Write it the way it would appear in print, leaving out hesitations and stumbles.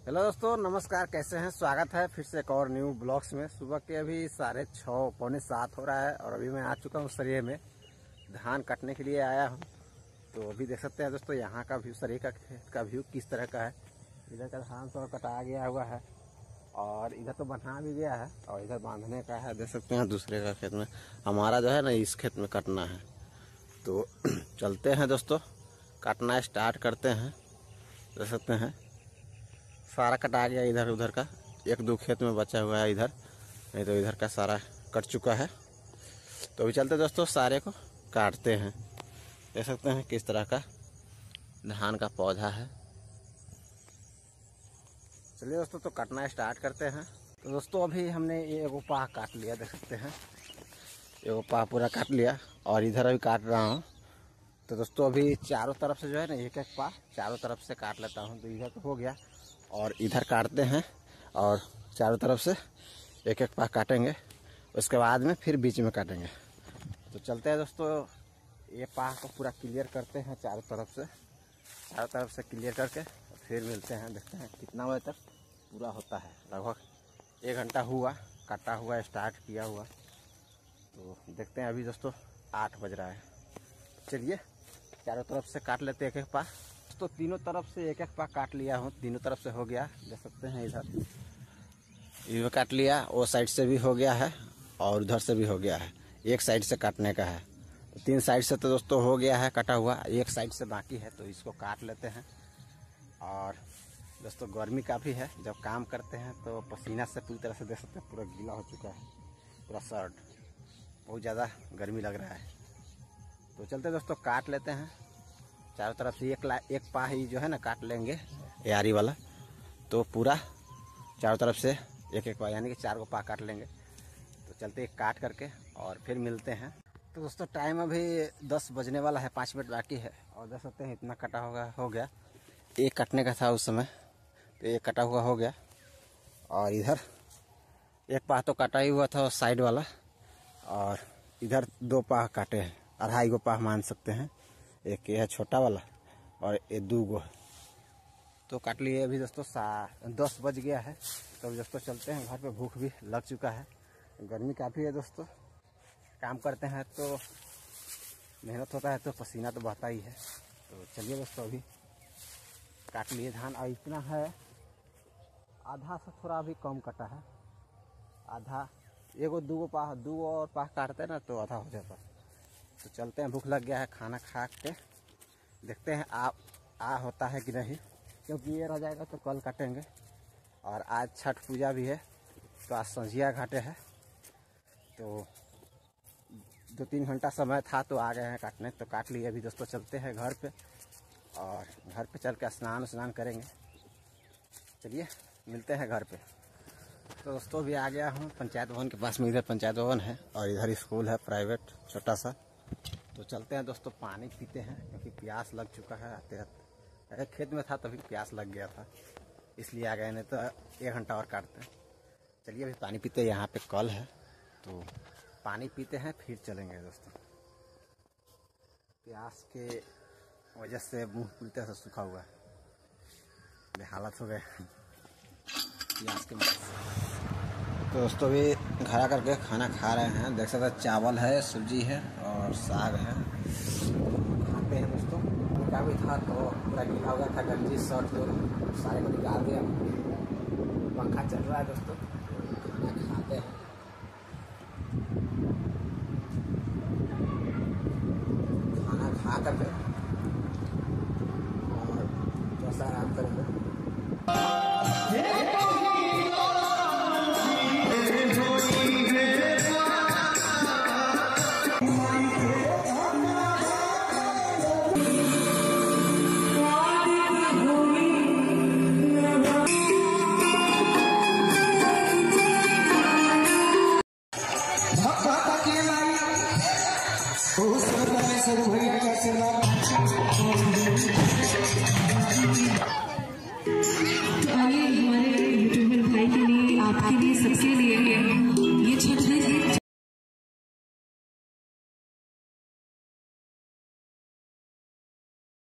Hello दोस्तों, नमस्कार। कैसे हैं? स्वागत है फिर से एक और न्यू ब्लॉग्स में। सुबह के अभी 6:30 पौने 7 हो रहा है और अभी मैं आ चुका हूँ सरिये में। धान काटने के लिए आया हूँ। तो अभी देख सकते हैं दोस्तों, यहाँ का व्यू, सरिये का खेत का व्यू किस तरह का है। इधर का धान तो कटा गया हुआ है और इधर तो बना भी गया है और इधर बांधने का है। देख सकते हैं दूसरे का खेत में, हमारा जो है ना इस खेत में कटना है। तो चलते हैं दोस्तों, काटना स्टार्ट करते हैं। देख सकते हैं सारा कटा गया, इधर उधर का 1-2 खेत में बचा हुआ है इधर, नहीं तो इधर का सारा कट चुका है। तो अभी चलते दोस्तों, सारे को काटते हैं। देख सकते हैं किस तरह का धान का पौधा है। चलिए दोस्तों, तो काटना स्टार्ट करते हैं। तो दोस्तों अभी हमने ये एगो पाह काट लिया, देख सकते हैं एगो पाह पूरा काट लिया और इधर अभी काट रहा हूँ। तो दोस्तों अभी चारों तरफ से जो है ना एक पाह चारों तरफ से काट लेता हूँ। तो इधर तो हो गया और इधर काटते हैं और चारों तरफ से एक पाह काटेंगे। उसके बाद में फिर बीच में काटेंगे। तो चलते हैं दोस्तों, ये पाह को पूरा क्लियर करते हैं चारों तरफ से क्लियर करके फिर मिलते हैं। देखते हैं कितना बजे तक पूरा होता है। लगभग 1 घंटा हुआ काटा हुआ, स्टार्ट किया हुआ। तो देखते हैं। अभी दोस्तों 8 बज रहा है। चलिए चारों तरफ से काट लेते हैं एक पाह। तो तीनों तरफ से एक पाह काट लिया हूँ, तीनों तरफ से हो गया। देख सकते हैं इधर काट लिया, वो साइड से भी हो गया है और उधर से भी हो गया है। एक साइड से काटने का है। 3 साइड से तो दोस्तों हो गया है कटा हुआ, एक साइड से बाकी है। तो इसको काट लेते हैं। और दोस्तों गर्मी काफ़ी है, जब काम करते हैं तो पसीना से पूरी तरह से देख सकते हैं पूरा गीला हो चुका है, पूरा शर्ट, बहुत ज़्यादा गर्मी लग रहा है। तो चलते दोस्तों काट लेते हैं चारों तरफ से। एक पाह ही जो है ना काट लेंगे यारी वाला, तो पूरा चारों तरफ से एक पाह, यानी कि 4 पाह काट लेंगे। तो चलते एक काट करके और फिर मिलते हैं। तो दोस्तों टाइम अभी 10 बजने वाला है, 5 मिनट बाकी है और देख सकते हैं इतना कटा हो गया। एक कटने का था उस समय, तो एक कटा हुआ हो गया। और इधर एक पाह तो काटा ही हुआ था साइड वाला, और इधर 2 पाह काटे हैं, 2.5 पाह मान सकते हैं। एक ये है छोटा वाला और ये 2 गो है। तो काट लिए। अभी दोस्तों 10 बज गया है। तो दोस्तों चलते हैं घर पे, भूख भी लग चुका है, गर्मी काफ़ी है दोस्तों। काम करते हैं तो मेहनत होता है तो पसीना तो बहता ही है। तो चलिए दोस्तों अभी काट लिए धान। और इतना है, आधा से थोड़ा भी कम कटा है, आधा। 1-2 पाह, 2 और पाह काटते हैं ना तो आधा हो जाता है। तो चलते हैं, भूख लग गया है, खाना खा के देखते हैं आ होता है कि नहीं, क्योंकि ये रह जाएगा तो कल काटेंगे। और आज छठ पूजा भी है, तो आज संझिया घाटे है। तो 2-3 घंटा समय था तो आ गए हैं काटने। तो काट लिए। अभी दोस्तों चलते हैं घर पे और घर पे चल के स्नान करेंगे। चलिए मिलते हैं घर पे। तो दोस्तों भी आ गया हूँ पंचायत भवन के पास में। इधर पंचायत भवन है और इधर स्कूल है प्राइवेट छोटा सा। तो चलते हैं दोस्तों, पानी पीते हैं क्योंकि प्यास लग चुका है। आते खेत में था तभी प्यास लग गया था, इसलिए आ गए, नहीं तो 1 घंटा और काटते हैं। चलिए अभी पानी पीते हैं। यहाँ पे कल है तो पानी पीते हैं, फिर चलेंगे दोस्तों। प्यास के वजह से मुँह पूरी तरह से सूखा हुआ है, बेहालत हो गए प्यास के वजह। तो दोस्तों भी घर करके खाना खा रहे हैं। देख सकते हैं चावल है, सब्जी है और साग है। खाते हैं दोस्तों। उनका भी था तो पूरा गीला हो गया था, गंजी शर्ट तो सारे को निकाल दिया। पंखा चल रहा है दोस्तों, खाना खाते हैं। खाना खा करके और थोड़ा सा आराम करेंगे।